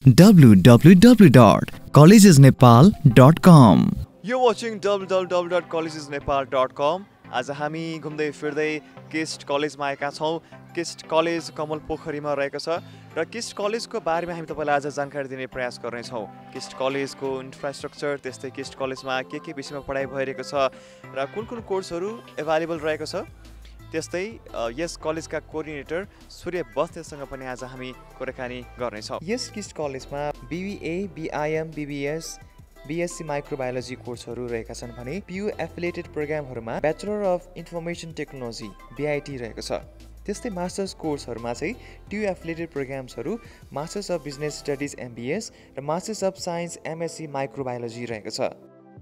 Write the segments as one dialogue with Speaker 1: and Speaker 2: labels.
Speaker 1: www.collegesnepal.com.
Speaker 2: You're watching www.collegesnepal.com. आज हामी घुम्दै फिर्दै किस्ट कलेजमा आएका छौँ। किस्ट कलेज कमल पोखरीमा रहेको छ र किस्ट कलेजको बारेमा हामी तपाईलाई आज जानकारी दिने प्रयास गर्नेछौँ। किस्ट कलेजको इन्फ्रास्ट्रक्चर, त्यस्तै किस्ट कलेजमा के विषयमा पढाइ भइरहेको छ र कुन कोर्सहरू एभाइलेबल रहेको छ, त्यस्तै यस कलेजका कोअर्डिनेटर सूर्य बस्नेतसँग पनि आज हामी कुराकानी गर्नेछौँ। यस किस्ट कलेजमा BBA, BIM, BBS, BSc microbiology कोर्सहरू रहेका छन् भने PU एफिलिएटेड प्रोग्रामहरूमा bachelor of information technology BIT रहेको छ। त्यस्तै मास्टर्स कोर्सहरूमा चाहिँ TU एफिलिएटेड प्रोग्राम्सहरू masters of business studies MBS र masters of science MSc microbiology रहेको छ।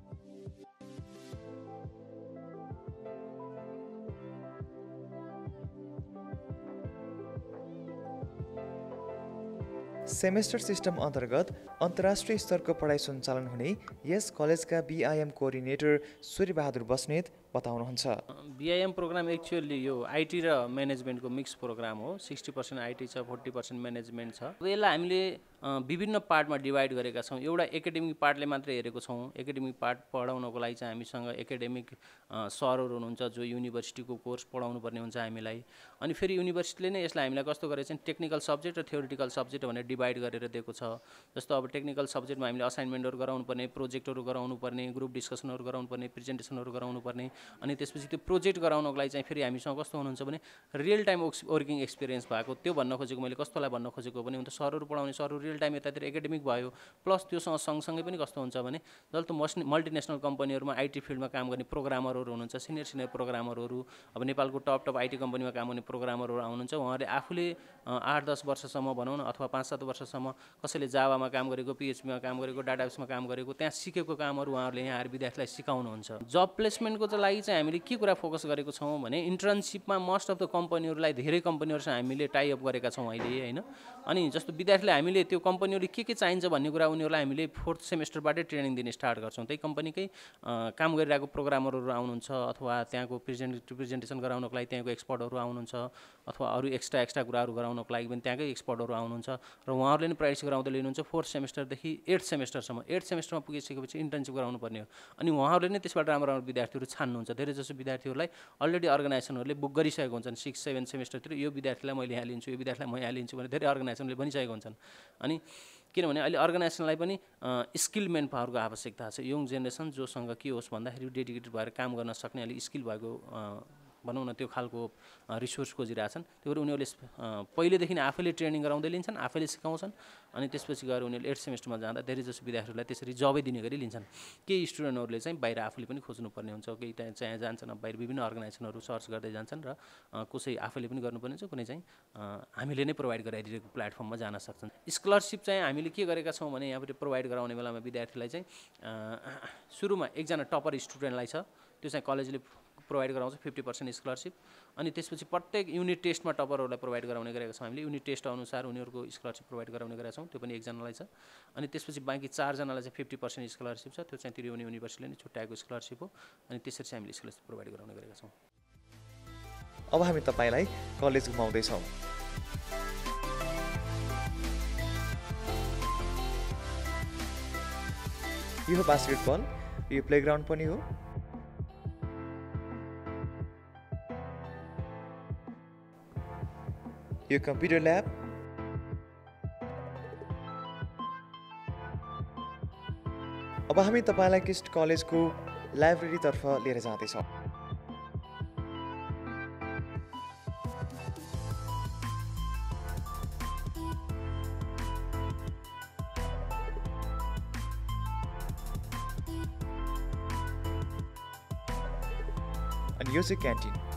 Speaker 2: सेमेस्टर सिस्टम अन्तर्गत अन्तर्राष्ट्रिय स्तरको पढाइ सञ्चालन हुने यस कलेजका BIM कोअर्डिनेटर सूर्यबहादुर बस्नेत बताउनुहुन्छ।
Speaker 3: BIM प्रोग्राम एक्चुअली यो IT र म्यानेजमेन्टको मिक्स प्रोग्राम हो। 60% IT छ, 40% म्यानेजमेन्ट छ। यसलाई हामीले विभिन्न पार्टमा डिभाइड गरेका छौँ। एउटा एकाडेमिक पार्टले मात्रै हेरेको छौँ। एकाडेमिक पार्ट पढाउनको लागि चाहिँ हामीसँग एकाडेमिक सरहरू हुनुहुन्छ जो युनिभर्सिटीको कोर्स पढाउनु पर्ने हुन्छ हामीलाई। अनि फेरि युनिभर्सिटीले नै यसलाई हामीलाई कस्तो गरेको छ, टेक्निकल सब्जेक्ट र थ्योरिटिकल सब्जेक्ट भनेर डिभाइड गरेर दिएको छ। जस्तो अब टेक्निकल सब्जेक्टमा हामीले असाइनमेन्टहरू गराउनु पर्ने, प्रोजेक्टहरू गराउनु पर्ने, ग्रुप डिस्कसनहरू गराउनु पर्ने, प्रेजेन्टेसनहरू गराउनु पर्ने। अनि त्यसपछि त्यो प्रोजेक्ट गराउनको लागि चाहिँ फेरि हामीसँग कस्तो हुनुहुन्छ भने रियल टाइम वर्किङ एक्सपिरियन्स भएको। त्यो भन्न खोजेको मैले कस्तोलाई भन्न खोजेको भने हुन्छ सरहरू पढाउने सरहरू रियल टाइम यतातिर एकाडेमिक भयो, प्लस त्योसँग सँगसँगै पनि कस्तो हुन्छ भने जस्तो मल्टिनेसनल कम्पनीहरूमा IT फिल्डमा काम गर्ने प्रोग्रामरहरू हुनुहुन्छ, सिनियर प्रोग्रामरहरू। अब नेपालको टप IT कम्पनीमा काम गर्ने प्रोग्रामरहरू आउनुहुन्छ। उहाँहरूले आफूले 8-10 वर्षसम्म भनौँ न, अथवा 5-7 वर्षसम्म कसैले जावामा काम गरेको, PHPमा काम गरेको, डाटाबेसमा काम गरेको, त्यहाँ सिकेको कामहरू उहाँहरूले यहाँ आएर विद्यार्थीलाई सिकाउनुहुन्छ। जब प्लेसमेन्टको लागि चाहिँ हामीले के कुरा फोकस गरेको छौँ भने इन्टर्नसिपमा मोस्ट अफ द कम्पनीहरूलाई, धेरै कम्पनीहरूसँग हामीले टाइअप गरेका छौँ अहिले होइन। अनि जस्तो विद्यार्थीलाई हामीले त्यो कम्पनीहरूले के चाहिन्छ भन्ने कुरा उनीहरूलाई हामीले 4th सेमेस्टरबाटै ट्रेनिङ दिने स्टार्ट गर्छौँ। त्यही कम्पनीकै काम गरिरहेको प्रोग्रामरहरू आउनुहुन्छ, अथवा त्यहाँको प्रेजेन्टेसन गराउनको लागि त्यहाँको एक्सपर्टहरू आउनुहुन्छ, अथवा अरू एक्स्ट्रा कुराहरू गराउनको लागि पनि त्यहाँकै एक्सपर्टहरू आउनुहुन्छ र उहाँहरूले नै प्र्याक्टिस गराउँदै लिनुहुन्छ 4th सेमेस्टरदेखि 8th सेमेस्टरसम्म। 8th सेमेस्टरमा पुगिसकेपछि इन्टर्नसिप गराउनु पर्ने हो। अनि उहाँहरूले नै त्यसबाट राम्रो विद्यार्थीहरू छान्नुहुन्छ। धेरै जसो विद्यार्थीहरूलाई अलरेडी अर्गनाइजेसनहरूले बुक गरिसकेको हुन्छन् 6-7 सेमेस्टरतिर, यो विद्यार्थीलाई मैले यहाँ लिन्छु, यो विद्यार्थीलाई म यहाँ लिन्छु भनेर धेरै अर्गनाइजेसनले भनिसकेको हुन्छन्। अनि किनभने अहिले अर्गनाइजेसनलाई पनि स्किल मेन पावरको आवश्यकता छ। यङ जेनेरेसन जोसँग के होस् भन्दाखेरि डेडिकेटेड भएर काम गर्न सक्ने, अलि स्किल भएको भनौँ न त्यो खालको रिसोर्स खोजिरहेछन्। त्यो भएर उनीहरूले पहिलेदेखि नै आफैले ट्रेनिङ गराउँदै लिन्छन्, आफैले सिकाउँछन्। अनि त्यसपछि गएर उनीहरूले 8th सेमेस्टरमा जाँदा धेरै जसो विद्यार्थीहरूलाई त्यसरी जबै दिने गरी लिन्छन्। केही स्टुडेन्टहरूले चाहिँ बाहिर आफूले पनि खोज्नुपर्ने हुन्छ, केही चाहिँ जान्छन्, बाहिर विभिन्न अर्गनाइजेसनहरू सर्च गर्दै जान्छन् र कसै आफैले पनि गर्नुपर्ने हुन्छ, कुनै चाहिँ हामीले नै प्रोभाइड गराइदिएको प्लेटफर्ममा जान सक्छन्। स्कलरसिप चाहिँ हामीले के गरेका छौँ भने यहाँबाट प्रोभाइड गराउने बेलामा विद्यार्थीलाई चाहिँ सुरुमा एकजना टपर स्टुडेन्टलाई छ, त्यो चाहिँ कलेजले प्रोभाइड गराउँछ 50% स्कलरसिप। अनि त्यसपछि प्रत्येक युनिट टेस्टमा टपरहरूलाई प्रोभाइड गराउने गरेका छौँ हामीले। युनिट टेस्ट अनुसार उनीहरूको स्कलरसिप प्रोभाइड गराउने गरेका छौँ, त्यो पनि एकजनालाई छ। अनि त्यसपछि बाँकी 4 जनालाई चाहिँ 50% स्कलरसिप छ, त्यो चाहिँ त्रिभुवन युनिभर्सिटीले नै छुट्याएको स्कलरसिप हो। अनि त्यसरी चाहिँ हामीले स्कलरसिप प्रोभाइड गराउने गरेका छौँ।
Speaker 2: अब हामी तपाईलाई कलेज घुमाउँदैछौँ। यो बास्केटबल, यो प्लेग्राउन्ड पनि हो। यो कम्प्युटर ल्याब, अब हामी तपाईलाई किस्ट कलेजको लाइब्रेरीतर्फ लिएर जाँदैछौँ। अनि यो चाहिँ क्यान्टिन।